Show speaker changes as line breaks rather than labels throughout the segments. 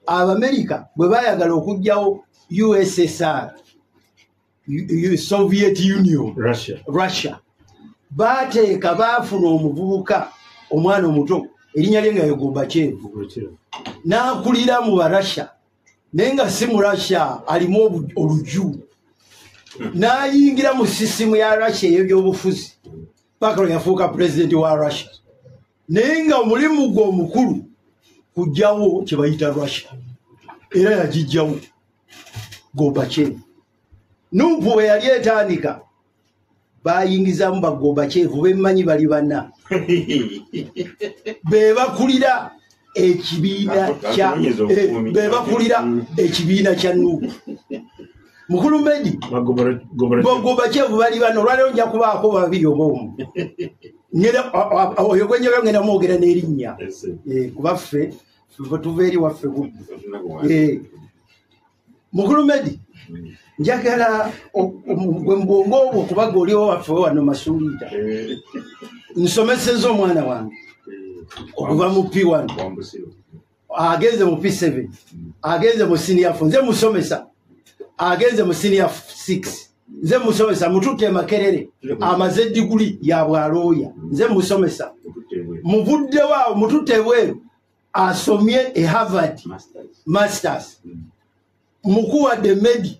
America bwe bayagala okujjawo USSR, Soviet Union, Russia. Bateeka baafuna omuvubuka omwana omuto erinnya lye nga ye Gorbachev n'akulira mu Barussia naye nga si mu Russia alimu oluju n'ayingira mu sisimu ya Russia ey'ebyobufuzi paka lwe yafuuka pulezidenti wa Russia naye nga omulimu gwe omukulu kujjawo kye bayita Russia era yagijjawo Gorbachev. Numpu bwe yali etandika bayingizamu ba Gorbachev bemmanyi bali bana bebakulira ekibiina kya Nuupu mukulu Medi Gorbachev bali bana olwaleero nja kubaako babiri obomu oyo gwenjaga ngenda mwogera n'erinnya kubaffe tuva eri waffe mukulu Medi njagala gwe mbwongo obwo okubaga oliwo waffe wano Masuulita nsomeseza omwana wange okuva mu P1 agenze mu P7 agenze mu senior 4 nze musomesa agenze mu senior 6 nze musomesa mututte Makerere amaze diguli ya bwalooya nze musomesa muvudde waawo mututte bweru asomye e Harvard masters mukuwadde Medi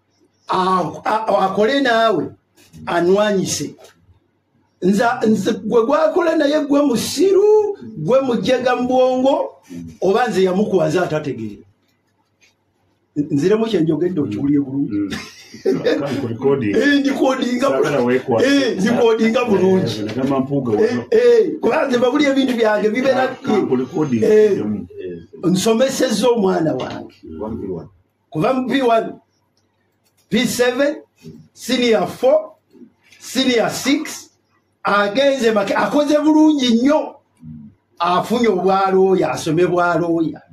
akole naawe anwanyise nze gwe gwakola naye gwe musiru gwe mujega mbwongo oba nze yamukuwaza atategeera nziremu kyenjogedde okiwulye bulungi ndikodinga bulungi kuba nze babuli ebintu byange bibeera nsomeseza omwana wange kuva mu P1 P7 senior 4 senior 6 agenze akoze bulungi nnyo afunye obwalooya asome bwalooya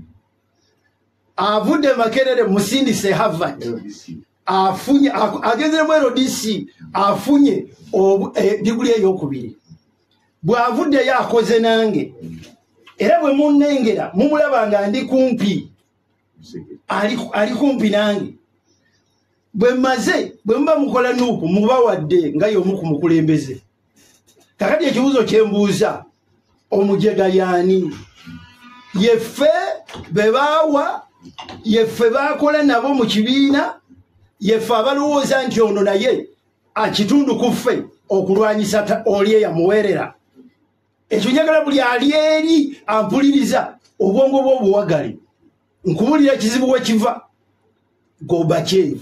avudde Makerere musindise Harvard afunye agenze mu LDC afunye diguli ey'okubiri bw'avudde yakoze nange era bwe munnengera mumulaba nga ndi kumpi ali kumpi nange bwe maze bwe mba mukola Nuupu mubawadde nga y'omu ku mukulembeze kakati ekibuuzo kyembuuza omujega yaani yeffe bebaawa yeffe baakola nabo mu kibiina yeffe abalowooza nti ono naye akitundu ku ffe okulwanyisa oli eyamuweerera ekyo njagala buli ali eri ampuliriza obwongo bwe obuwagale nkubulira ekizibu we kiva Gorbachev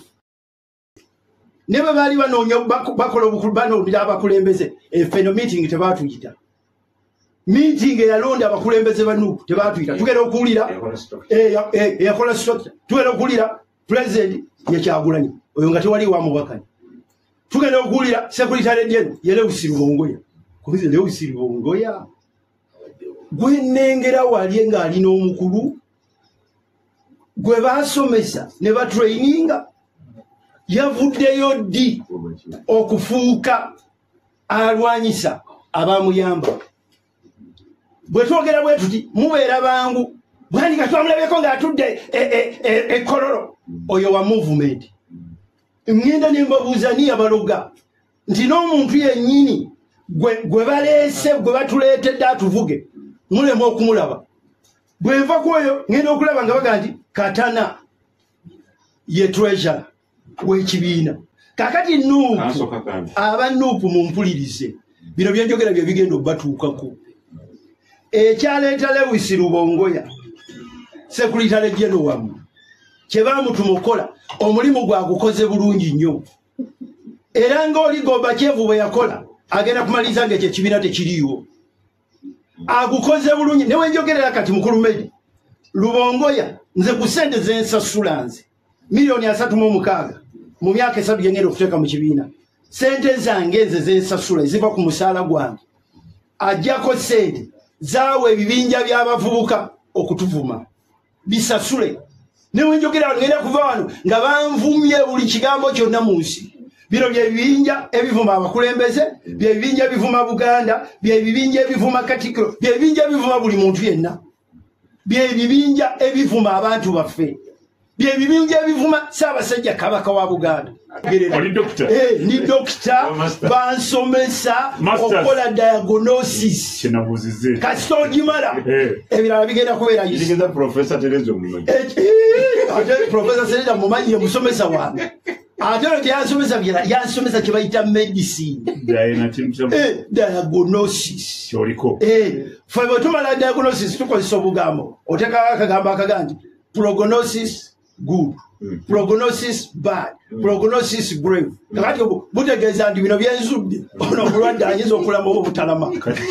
ne bwe baali banoonya bakola obukulu banoonera abakulembeze efeno meeting tebaatuyita meeting eyalonda abakulembeze ba Nuupu tebaatuyita tugenda okuwulira eyakola structure tugenda okuwulira president ye Kyagulanyi oyo nga tewali wamubakanya tugenda okuwulira secretary general ye Lewis Rubongoya kubize Lewis Rubongoya gwe nnengera wali nga alina omukulu gwe baasomesa ne batraininga yavuddeyo ddi okufuuka alwanyisa abamuyamba bwe twogera bwe tuti mubeera bangu Bwanika twamulabeko ng'atudde ekololo oyo wa movement ngenda nimbabuuza ni abaloga nti n'omuntu yennyini gwe baleese gwe batuleetedde atuvuge mulemu okumulaba bwe nva ku oyo ngenda okulaba nga baga nti Katana ye treasure w'ekibiina kakati Nuupu aba Nuupu mumpulirize bino byenjogera bye bigenda obbatuukako ekyaleeta Lewis Rubongoya secretary general wamu kye bamutumukola omulimu gwagukoze bulungi nnyo era ng'oli Gorbachev bwe yakola agenda kumaliza ng'ekyo ekibiina tekiriiwo agukoze bulungi newe njogerera kati mukulu Medi Rubongoya nze ku ssente zensasula nze $360,000 mu myaka 3 gengenda okuteeka mu kibiina ssente zange nze zensasula eziva ku musaala gwange ajjako ssente zaawe ebibinja by'abavubuka okutuvuma bisasule newe njogera ngenda kuva wano nga banvumye buli kigambo kyonna mu nsi bino bye bibinja ebivuma abakulembeze bye bibinja ebivuma Buganda bye bibinja ebivuma Katikkiro bye bibinja ebivuma buli muntu yenna bye bibinja ebivuma abantu baffe bye bibinja ebivuma Ssaabasajja Kabaka wa Buganda ni dokita bansomesa okola diagnosis kasita ogimala ebirala bigenda kubeera
Professor Tereza mumanyi
Professor Tereza mumanyi ye musomesa wange ate olwo yansomesa byera yansomesa kye bayita medicine diagnosis ffe bwe tumala diagnosis tukozesa obugambo oteekawo akagambo akaganti prognosis good prognosis bad prognosis brave kakati butegeeza nti bino byenzudde ono omulwadde ayinza okulamu oba obutalama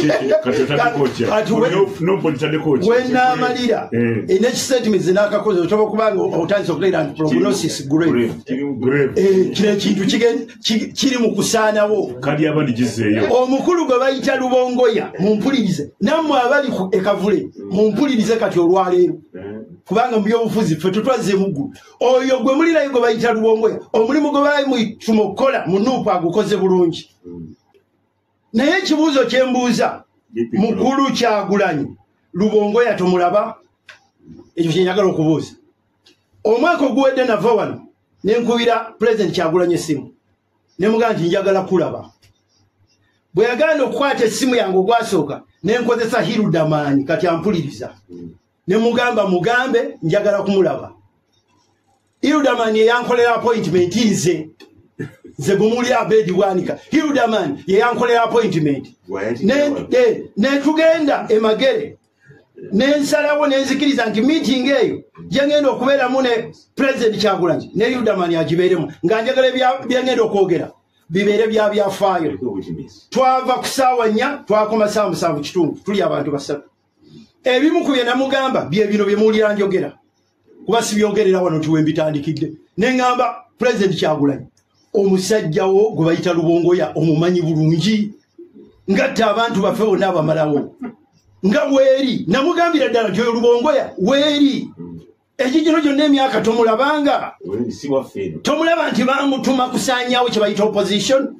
wenaamalira nekistatements nakakoze otoba okubanga otandisa okuleera nti prognosis grave kino ekintu kiri mu kusaanawo omukulu gwe bayita Rubongoya mumpulirize nammwe abali ekavule mumpulirize kati olwaleero kubanga mu byobufuzi ffe tutwaze muggulu oyo gwe mulirayo gwe bayita Rubongoya omulimu gwe balimutuma okukola mu Nuupu agukoze bulungi naye ekibuuzo kye mbuuza mukulu Kyagulanyi Rubongoya tomulaba ekyo kye njagala okubuuza omwaka oguwedde nava wano ne nkubira President Kyagulanyi essimu ne mugamba nti njagala kulaba bwe yagenda okukwata essimu yange ogwasooka ne nkozesa Hirudamaani kati ampuliriza ne mugamba mugambe njagala kumulaba Hirudamaani yeyankolera appointment nze gumuli Abedi Bwanika Hirudamaani yeyankolera appointment ne tugenda Emagere nensalawo nenzikiriza nti meeting eyo gyengenda okubeeramu ne President Kyagulanyi ne Hirudamaani agibeeremu nga njagala byengenda okwogera bibeere byafaayo twava ku ssaawa 4 twakoma ssaawa 7:30 tuli abantu basatu ebimu ku bye namugamba bye bino bye muwulira njogera kuba sibyogerera wano nti wembitandikidde ne ngamba President Kyagulanyi omusajjawo gwe bayita Rubongoya omumanyi bulungi ngatta abantu baffe bonna abamalawo nga weeri namugambira ddala nti oyo Rubongoya weeri ekikino kyonna emyaka tomulabanga tomulaba nti bamutuma kusaanyawo kye bayita opposition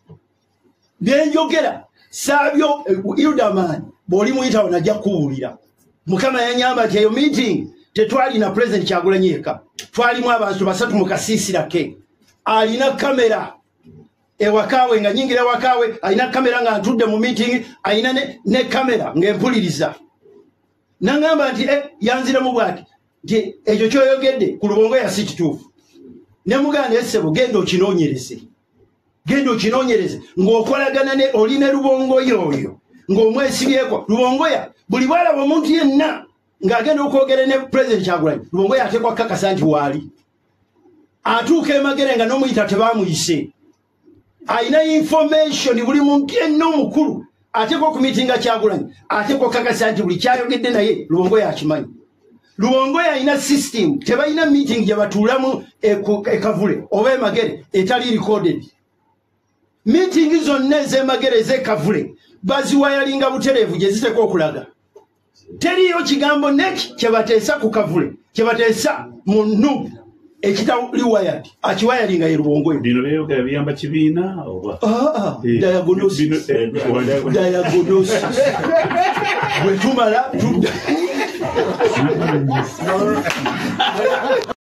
byenjogera saabyo Hirudamaani bw'oli muyitawo najja kuwulira Mukama yanyamba nti eyo meeting tetwali na President Kyagulanyi yekka twalimu abantu basatu mu kasiisira ke alina kamera ewakaawe nga nyingira ewakaawe alina kamera nga ntudde mu meeting alina ne kamera ng'empuliriza nangamba nti yanziremu bwati nti ekyo kyoyogedde ku Rubongoya si kituufu ne muganda essebo genda okinoonyereze ng'okolagana ne oli ne Rubongoya oyo ng'omwesibyeko Rubongoya buli bwalaba omuntu yenna ng'agenda okwogera ne President Kyagulanyi Rubongoya ateekwa kakasa nti waali atuuka Emagere nga n'omuyita tebaamuyise alina information buli muntu yenna omukulu ateekwa okumiitinga Kyagulanyi ateekwa kakasa nti buli kyayogedde naye Rubongoya akimanyi Rubongoya alina system tebalina meeting gye batuulamu ekavule oba Emagere etali recorded meeting zonna ez'Emagere ez'ekavule baziwayalinga butereevu gye ziteekwa okulaga teriyo kigambo neki kyebateesa ku kavule kyebateesa mu Nuupu ekitali wired akiwayalinga ye Rubongoya
bino byeyogera biyamba kibiina oba
diagnosis bwe tumala